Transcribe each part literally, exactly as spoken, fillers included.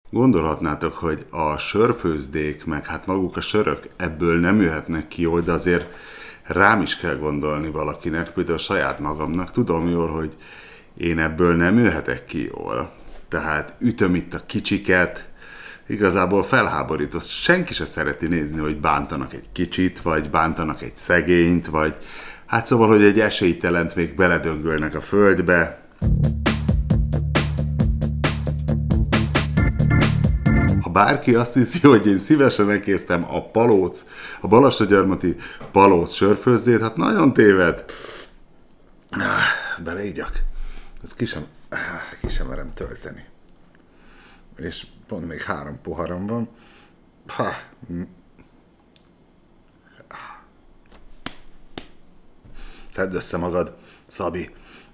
Gondolhatnátok, hogy a sörfőzdék, meg hát maguk a sörök ebből nem jöhetnek ki jól, de azért rám is kell gondolni valakinek, például saját magamnak. Tudom jól, hogy én ebből nem jöhetek ki jól. Tehát ütöm itt a kicsiket, igazából felháborító. Senki se szereti nézni, hogy bántanak egy kicsit, vagy bántanak egy szegényt, vagy hát szóval, hogy egy esélytelent még beledöngölnek a földbe. Ha bárki azt hiszi, hogy én szívesen elkésztem a palóc, a balassagyarmati palóc sörfőzdét, hát nagyon téved. Beleígyak. Ezt ki sem, ki sem merem tölteni. És pont még három poharam van. Ha. Szedd össze magad, Szabi.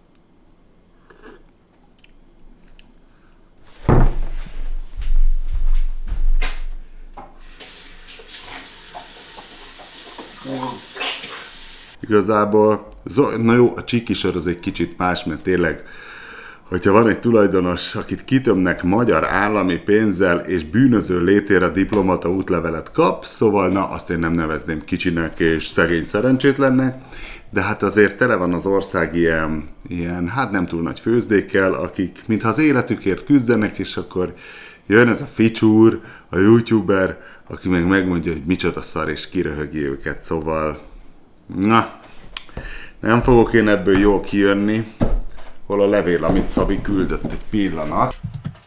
Igazából, na jó, a csikisör az egy kicsit más, mert tényleg, hogyha van egy tulajdonos, akit kitömnek magyar állami pénzzel, és bűnöző létére diplomata útlevelet kap, szóval na, azt én nem nevezném kicsinek és szegény szerencsétlennek, de hát azért tele van az ország ilyen, ilyen hát nem túl nagy főzdékkel, akik mintha az életükért küzdenek, és akkor jön ez a ficsúr, a youtuber, aki meg megmondja, hogy micsoda szar, és kiröhögi őket, szóval na, nem fogok én ebből jól kijönni. Hol a levél, amit Szabi küldött, egy pillanat.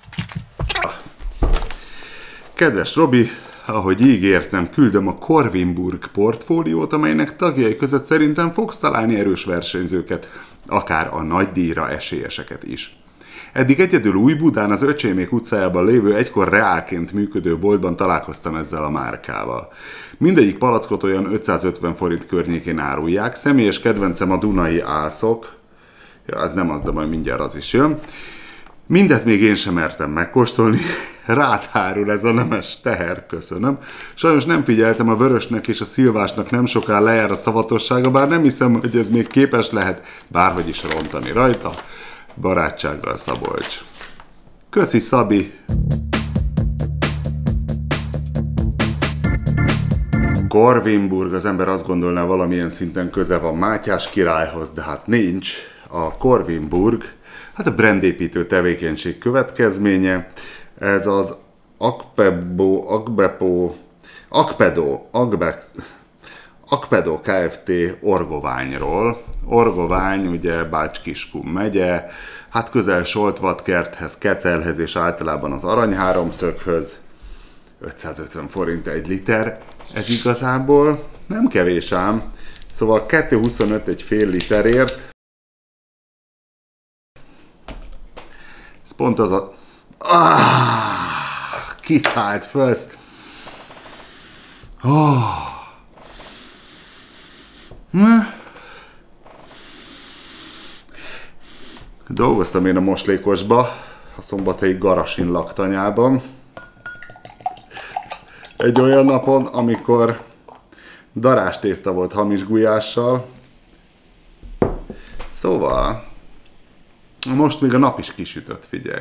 Kedves Robi, ahogy ígértem, küldöm a Corvinburg portfóliót, amelynek tagjai között szerintem fogsz találni erős versenyzőket, akár a nagy díjra esélyeseket is. Eddig egyedül Újbudán, az Öcsémék utcájában lévő egykor reálként működő boltban találkoztam ezzel a márkával. Mindegyik palackot olyan ötszázötven forint környékén árulják, személyes kedvencem a Dunai ászok. Ja, az nem az, de majd mindjárt az is jön. Mindet még én sem mertem megkóstolni, rátárul ez a nemes teher, köszönöm. Sajnos nem figyeltem, a Vörösnek és a Szilvásnak nem soká lejár a szavatossága, bár nem hiszem, hogy ez még képes lehet bárhogy is rontani rajta. Barátsággal, Szabolcs. Köszi, Szabi! Corvinburg, az ember azt gondolná, valamilyen szinten köze van Mátyás királyhoz, de hát nincs. A Corvinburg, hát a brandépítő tevékenység következménye. Ez az Akpebo, Akbepo, Akpedo, Akbe, Akpedo Kft. Orgoványról. Orgovány, ugye Bács-Kiskun megye, hát közel Soltvatkerthez, Kecelhez és általában az Arany-háromszöghöz. ötszázötven forint egy liter. Ez igazából nem kevés ám. Szóval kettő huszonöt egy fél literért. Ez pont az a... Ah, kiszállt föl. Oh. Dolgoztam én a moslékosba, a szombathelyi Garasin laktanyában. Egy olyan napon, amikor darástészta volt hamis gulyással. Szóval, most még a nap is kisütött, figyelj.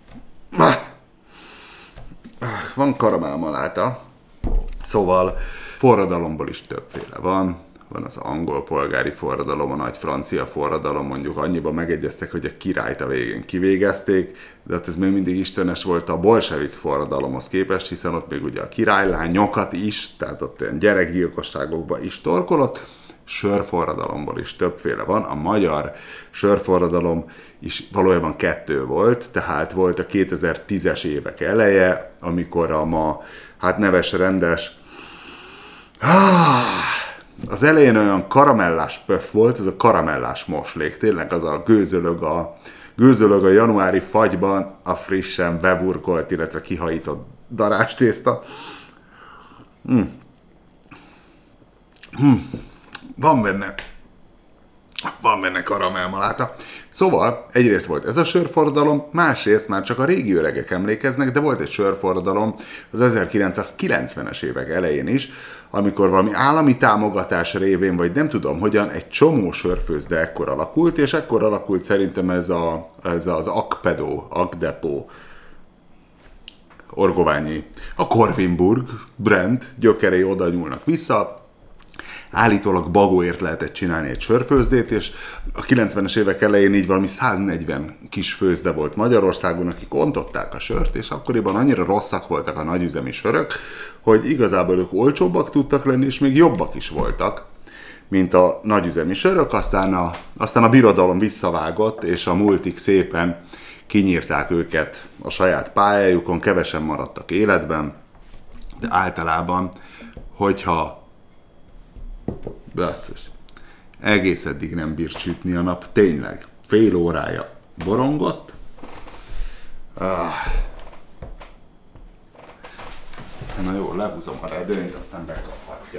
Van karamellmaláta. Szóval, forradalomból is többféle van. Van az angol polgári forradalom, a nagy francia forradalom, mondjuk annyiban megegyeztek, hogy a királyt a végén kivégezték, de hát ez még mindig istenes volt a bolsevik forradalomhoz képest, hiszen ott még ugye a királylányokat is, tehát ott ilyen gyerekgyilkosságokba is torkolott. Sörforradalomból is többféle van, a magyar sörforradalom is valójában kettő volt, tehát volt a kétezer-tízes évek eleje, amikor a ma hát neves rendes az elején olyan karamellás pöff volt, ez a karamellás moslék, tényleg az a gőzölög a, gőzölög a januári fagyban a frissen beburkolt, illetve kihajított darástészta. Hmm. Hmm. Van benne, van benne karamellmaláta. Szóval egyrészt volt ez a sörforradalom, másrészt már csak a régi öregek emlékeznek, de volt egy sörforradalom az ezerkilencszázkilencvenes évek elején is, amikor valami állami támogatás révén, vagy nem tudom hogyan, egy csomó sörfőzde ekkor alakult, és ekkor alakult szerintem ez, a, ez az Akpedo, Akdepo Orgoványi. A Korvinburg brand gyökerei oda nyúlnak vissza. Állítólag bagóért lehetett csinálni egy sörfőzdét, és a kilencvenes évek elején így valami száznegyven kis főzde volt Magyarországon, akik ontották a sört, és akkoriban annyira rosszak voltak a nagyüzemi sörök, hogy igazából ők olcsóbbak tudtak lenni, és még jobbak is voltak, mint a nagyüzemi sörök. Aztán a, aztán a birodalom visszavágott, és a multik szépen kinyírták őket a saját pályájukon, kevesen maradtak életben, de általában, hogyha basszus, egész eddig nem bírt sütni a nap, tényleg, fél órája borongott. Ah. Na jó, lehúzom a redőnyt, aztán bekaphatja.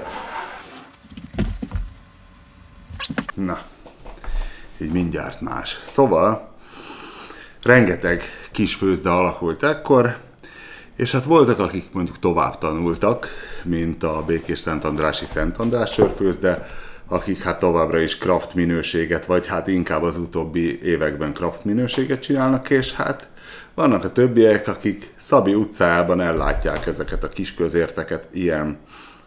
Na, így mindjárt más. Szóval, rengeteg kis főzde alakult ekkor, és hát voltak, akik mondjuk tovább tanultak, mint a Békés Szentandrási Szent András sörfőzde, akik hát továbbra is craft minőséget, vagy hát inkább az utóbbi években craft minőséget csinálnak, és hát vannak a többiek, akik Szabi utcájában ellátják ezeket a kis közérteket, ilyen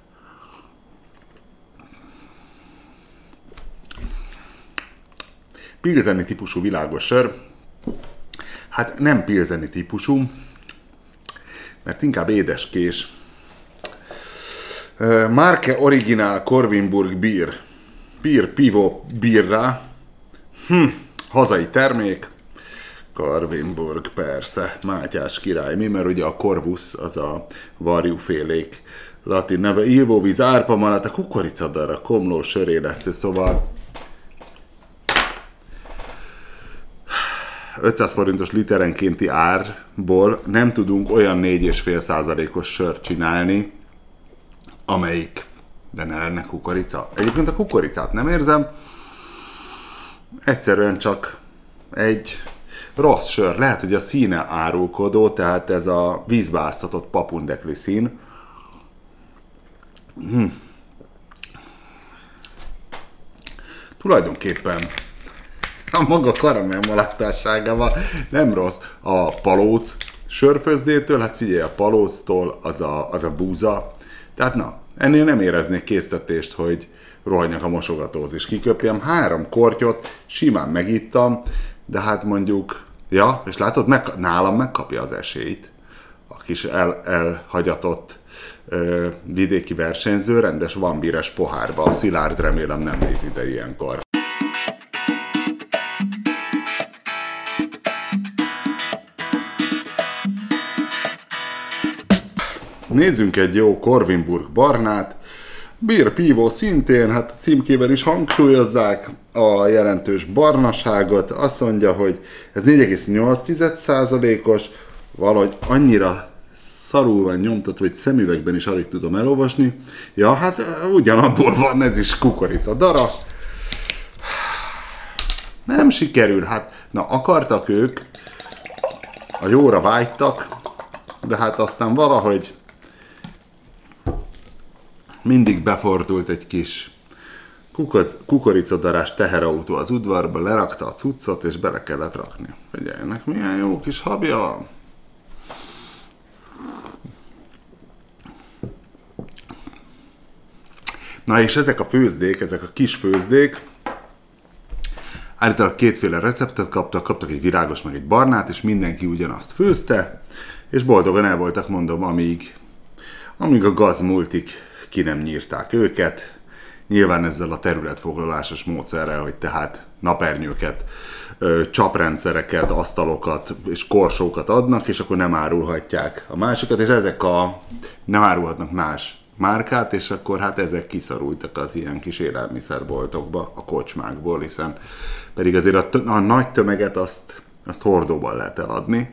pilzeni típusú világos sör. Hát nem pilzeni típusú, mert inkább édeskés. Marke Original Korvinburg Bier. Bier Pivo Birra. Hm, hazai termék. Korvinburg, persze. Mátyás király. Mi? Mert ugye a Corvus, az a varjúfélék latin neve. Ivóvíz, árpamalat, a kukoricadara, komló, sörélesztő, szóval ötszáz forintos literenkénti árból nem tudunk olyan négy egész öt százalékos sört csinálni, amelyikben ne lenne kukorica. Egyébként a kukoricát nem érzem, egyszerűen csak egy rossz sör. Lehet, hogy a színe árulkodó, tehát ez a vízbe áztatott papundekli szín. Hm. Tulajdonképpen a maga karamellmalátásságával nem rossz. A palóc sörfőzdétől, hát figyelj, a palóctól az a, az a búza. Tehát na, ennél nem éreznék késztetést, hogy rohanjak a mosogatózis. Kiköpjem három kortyot, simán megittam, de hát mondjuk, ja, és látod, meg, nálam megkapja az esélyt. A kis el, elhagyatott ö, vidéki versenyző, rendes vambíres pohárba. A Szilárd remélem nem néz ide ilyenkor. Nézzünk egy jó Korvinburg barnát. Bier Pivo szintén, hát a címkében is hangsúlyozzák a jelentős barnaságot. Azt mondja, hogy ez négy egész nyolc százalékos, valahogy annyira szarul van nyomtatva, hogy szemüvegben is alig tudom elolvasni. Ja, hát ugyanabból van, ez is kukorica darab. Nem sikerül, hát na akartak ők, a jóra vágytak, de hát aztán valahogy mindig befordult egy kis kukoricadarás teherautó az udvarba, lerakta a cuccot, és bele kellett rakni. Figyeljenek, milyen jó kis habja van. Na és ezek a főzdék, ezek a kis főzdék, állítólag kétféle receptet kaptak, kaptak egy virágos, meg egy barnát, és mindenki ugyanazt főzte, és boldogan el voltak, mondom, amíg, amíg a gazmultik ki nem nyírták őket. Nyilván ezzel a területfoglalásos módszerrel, hogy tehát napernyőket, csaprendszereket, asztalokat és korsókat adnak, és akkor nem árulhatják a másikat, és ezek a nem árulhatnak más márkát, és akkor hát ezek kiszorultak az ilyen kis élelmiszerboltokba, a kocsmákból, hiszen pedig azért a, a nagy tömeget azt, azt hordóban lehet eladni.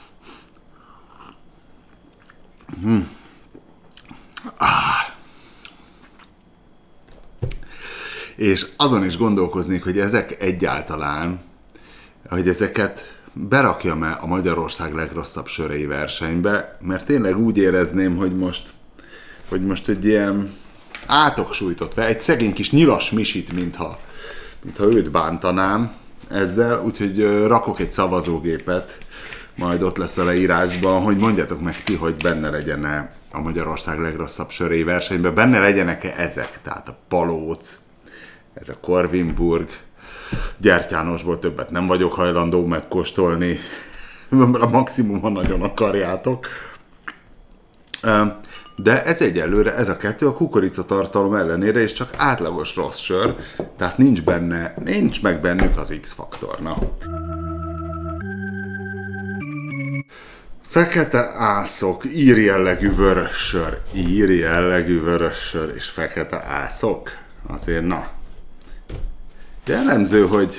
Hm. Ah. És azon is gondolkoznék, hogy ezek egyáltalán, hogy ezeket berakjam-e a Magyarország legrosszabb sörei versenybe, mert tényleg úgy érezném, hogy most, hogy most egy ilyen átoksújtott, egy szegény kis nyilas misit, mintha, mintha őt bántanám ezzel, úgyhogy rakok egy szavazógépet majd ott lesz a leírásban, hogy mondjátok meg ti, hogy benne legyen-e a Magyarország legrosszabb sörei versenyben, benne legyenek-e ezek, tehát a Palóc, ez a Korvinburg, Gyertyánosból többet nem vagyok hajlandó megkóstolni, a maximum, ha nagyon akarjátok. De ez egyelőre, ez a kettő a kukoricatartalom ellenére, és csak átlagos rossz sör, tehát nincs benne, nincs meg bennük az X-faktorna. Fekete ászok, ír jellegű vörös sör, ír jellegű vörös sör és fekete ászok. Azért na. Jellemző, hogy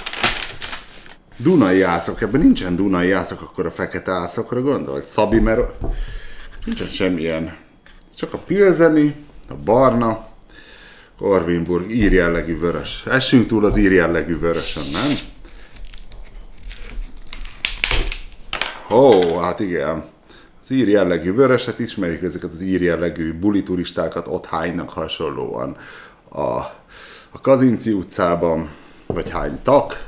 dunai ászok, ebben nincsen dunai ászok, akkor a fekete ászokra gondolt. Szabi, mert nincsen semmilyen. Csak a pilzeni, a barna, Korvinburg, ír jellegű vörös. Essünk túl az ír jellegű vörösön, nem? Ó, hát igen. Az ír jellegű vöröset ismerjük, ezeket az ír jellegű bulituristákat ott hánynak hasonlóan a, a Kazinci utcában, vagy hánytak.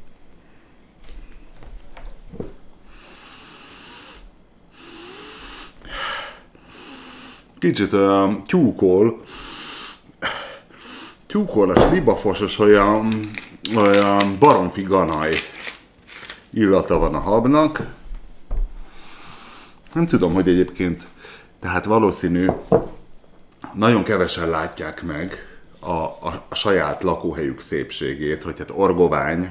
Kicsit olyan tyúkol, tyúkolas, libafosos, olyan, olyan baromfi ganaj illata van a habnak. Nem tudom, hogy egyébként, tehát valószínű, nagyon kevesen látják meg a, a, a saját lakóhelyük szépségét, hogy hát orgovány,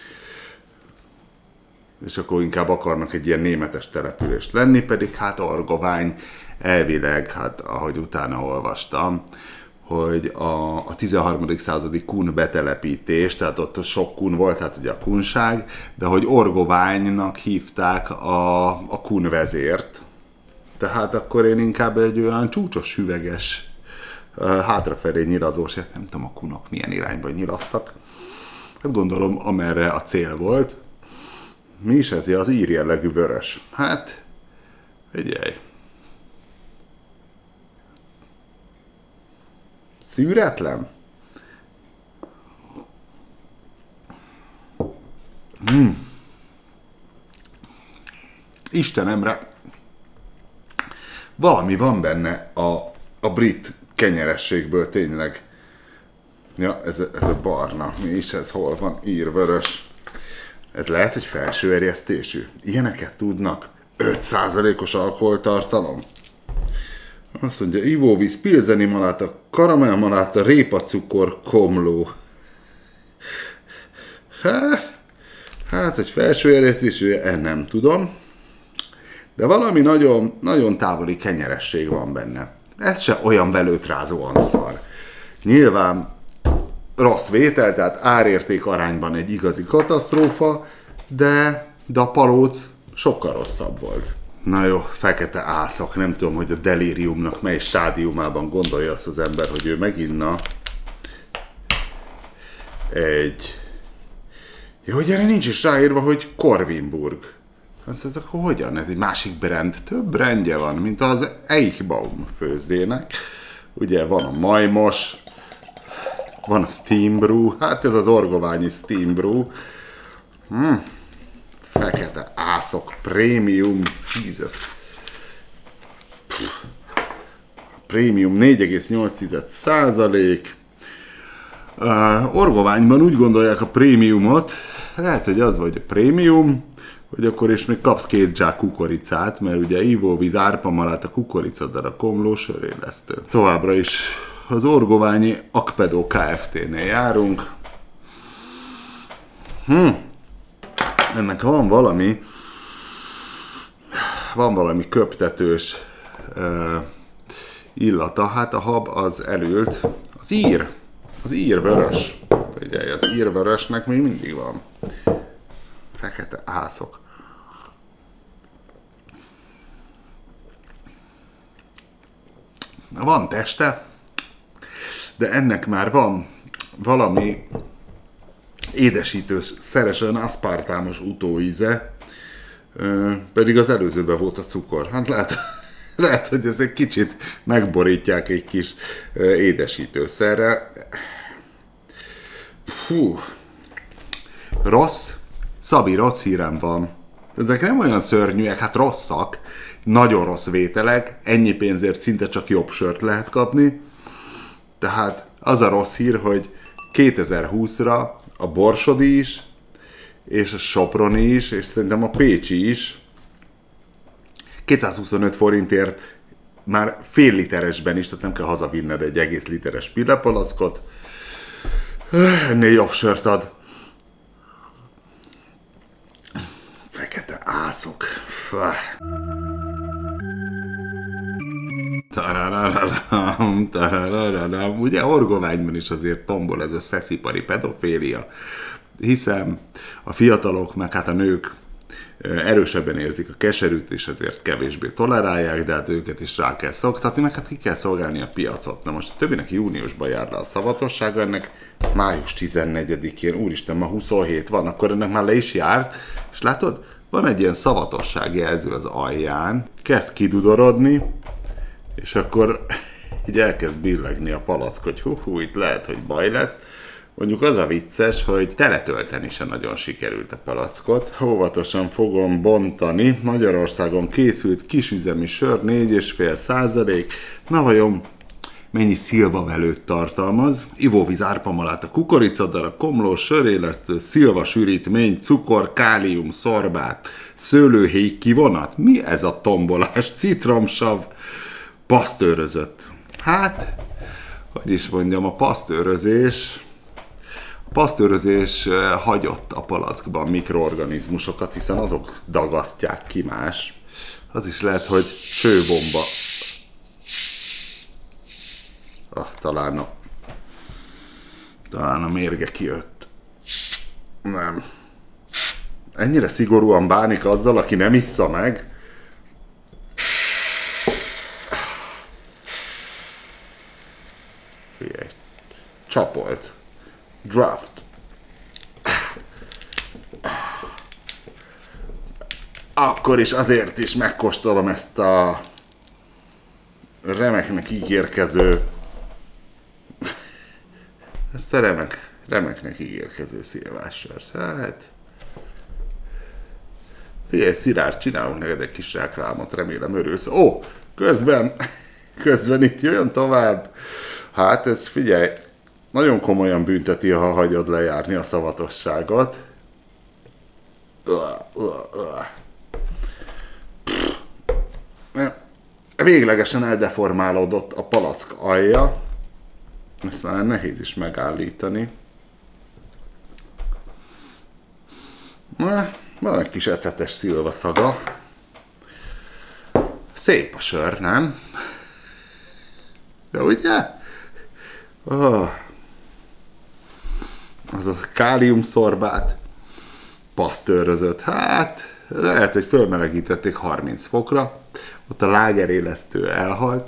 és akkor inkább akarnak egy ilyen németes települést lenni, pedig hát orgovány elvileg, hát ahogy utána olvastam, hogy a, a tizenharmadik századi kun betelepítés, tehát ott sok kun volt, hát ugye a kunság, de hogy orgoványnak hívták a, a kun vezért. Tehát akkor én inkább egy olyan csúcsos, hüveges, hátrafelé nyilazós, nem tudom a kunok milyen irányba nyilaztak. Hát gondolom, amerre a cél volt. Mi is ez az ír jellegű vörös? Hát, figyelj. Szűretlen? Hmm. Istenemre, valami van benne a, a brit kenyerességből tényleg. Ja, ez, ez a barna. Mi is ez? Hol van? Írvörös. Ez lehet, hogy felső erjesztésű. Ilyeneket tudnak? öt százalékos alkoholtartalom. Azt mondja, ivóvíz, pilzeni maláta, karamell maláta, répacukor, komló. Hát, hát, hogy felső erjesztésű, nem tudom. De valami nagyon, nagyon távoli kenyeresség van benne. Ez se olyan velőtrázóan szar. Nyilván rossz vétel, tehát árérték arányban egy igazi katasztrófa, de, de a Palóc sokkal rosszabb volt. Na jó, fekete ászok, nem tudom, hogy a delíriumnak mely stádiumában gondolja azt az ember, hogy ő meginna egy... Jó, hogy erre nincs is ráírva, hogy Korvinburg. Azt mondta, akkor hogyan? Ez egy másik brand. Több brandje van, mint az Eichbaum főzdének. Ugye van a Majmos, van a Steam Brew, hát ez az orgoványi Steam Brew. Hmm. Fekete ászok, prémium, Jesus. Prémium négy egész nyolc százalék. Uh, orgoványban úgy gondolják a prémiumot, lehet, hogy az vagy a prémium, hogy akkor is még kapsz két zsák kukoricát, mert ugye ivóvíz, árpamalát, a kukoricadarab, komló, sörélesztő. Továbbra is az orgoványi Akpedó Kft-nél járunk. Hm. Ennek van valami, van valami köptetős uh, illata, hát a hab az elült, az ír, az ír vörös, figyelj, az ír vörösnek még mindig van. Fekete ászok. Van teste, de ennek már van valami édesítős, szeres, olyan aszpartámos utóíze, pedig az előzőben volt a cukor. Hát lehet, lehet, hogy ez egy kicsit megborítják egy kis édesítőszerrel. Fú. Rossz, Szabi, rossz hírem van. Ezek nem olyan szörnyűek, hát rosszak, nagyon rossz vételek, ennyi pénzért szinte csak jobb sört lehet kapni. Tehát az a rossz hír, hogy kétezer-húszra a borsodi is, és a soproni is, és szerintem a pécsi is kétszázhuszonöt forintért már fél literesben is, tehát nem kell hazavinned egy egész literes pillepalackot, ennél jobb sört ad. Fekete ászok. Tararararam, tararararam. Ugye Orgoványban is azért tombol ez a szeszipari pedofília, hiszen a fiatalok, meg hát a nők erősebben érzik a keserűt, és ezért kevésbé tolerálják, de hát őket is rá kell szoktatni, meg hát ki kell szolgálni a piacot. Na most többinek júniusban jár le a szavatossága, ennek május tizennegyedikén, úristen, ma huszonhét van, akkor ennek már le is járt, és látod, van egy ilyen szavatosság jelző az alján, kezd kidudorodni, és akkor így elkezd billegni a palack, hogy hú, hú, itt lehet, hogy baj lesz. Mondjuk az a vicces, hogy teletölteni sem nagyon sikerült a palackot. Óvatosan fogom bontani. Magyarországon készült kisüzemi sör négy egész öt százalék. Na vajon mennyi szilvavelőt tartalmaz? Ivóvíz, árpamalát, a kukoricadarab, komlós, sörélesztő, szilvasűrítmény, cukor, kálium, szorbát, szőlőhéj kivonat. Mi ez a tombolás? Citromsav, pasztőrözött. Hát, hogy is mondjam, a pasztőrözés... A pasztőrözés hagyott a palackban mikroorganizmusokat, hiszen azok dagasztják ki más. Az is lehet, hogy sőbomba. Ah, talán a... Talán a mérge kijött. Nem. Ennyire szigorúan bánik azzal, aki nem issza meg? Figyelj. Csapolt. Draft. Akkor is azért is megkóstolom ezt a remeknek ígérkező ezt a remek, remeknek ígérkező szilvássört. Hát figyelj, Szilárd, csinálunk neked egy kis reklámot, remélem örülsz. Ó, közben, közben itt jöjjön tovább. Hát ez, figyelj, nagyon komolyan bünteti, ha hagyod lejárni a szavatosságot. Véglegesen eldeformálódott a palack alja. Ezt már nehéz is megállítani. Van egy kis ecetes szilva szaga. Szép a sör, nem? De ugye? Oh. Az a káliumszorbát pasztőrözött. Hát, lehet, hogy fölmelegítették harminc fokra. Ott a lágerélesztő elhalt.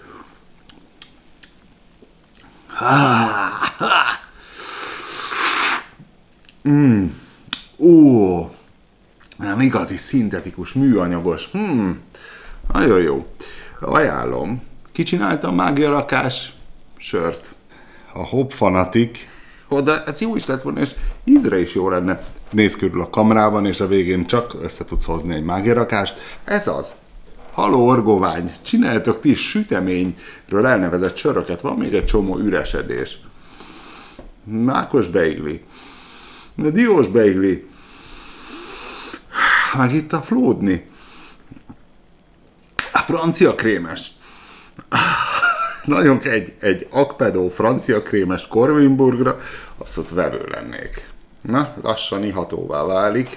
Mm. Ó, nem igazi szintetikus, műanyagos. Hmm. Nagyon jó. Ajánlom. Kicsináltam mágiarakás sört. A Hop Fanatik. Oda, ez jó is lett volna, és ízre is jó lenne. Nézz körül a kamerában, és a végén csak össze tudsz hozni egy mágiarakást. Ez az. Haló Orgovány, csináltok ti is süteményről elnevezett söröket, van még egy csomó üresedés. Mákos beigli. Diós beigli. Meg itt a flódni. A francia krémes. Nagyon egy, egy akpedó francia krémes Corvinburgra, abszolút vevő lennék. Na, lassan ihatóvá válik.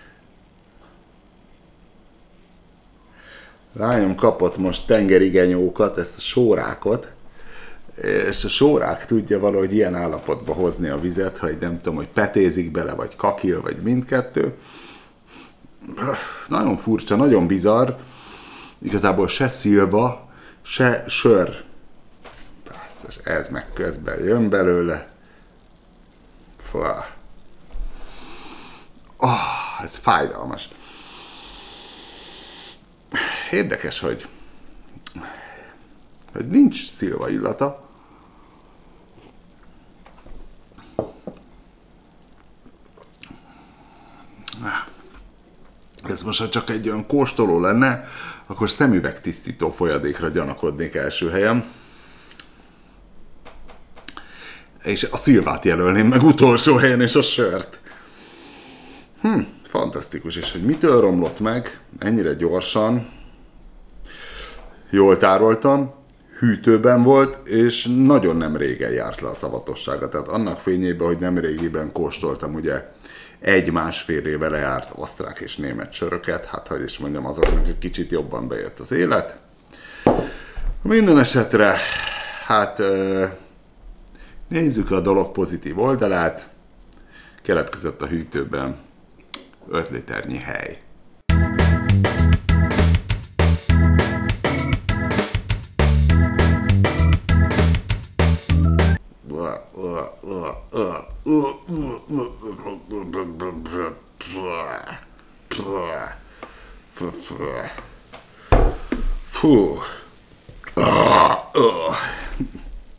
Lányom kapott most tengerigenyókat, ezt a sórákot, és a sórák tudja valahogy ilyen állapotba hozni a vizet, hogy nem tudom, hogy petézik bele, vagy kakil, vagy mindkettő. Nagyon furcsa, nagyon bizarr. Igazából se szilva, se sör. Ez meg közben jön belőle. Oh, ez fájdalmas. Érdekes, hogy, hogy nincs szilva illata. ez most ha csak egy olyan kóstoló lenne, akkor szemüvegtisztító folyadékra gyanakodnék első helyen. És a szilvát jelölném meg utolsó helyen, és a sört. Hm, fantasztikus. És hogy mitől romlott meg ennyire gyorsan? Jól tároltam, hűtőben volt, és nagyon nem régen járt le a szavatossága. Tehát annak fényében, hogy nem régiben kóstoltam ugye egy-másfél éve lejárt osztrák és német söröket, hát hogy is mondjam, azoknak egy kicsit jobban bejött az élet. Minden esetre, hát nézzük a dolog pozitív oldalát. Keletkezett a hűtőben öt liternyi hely. Fú.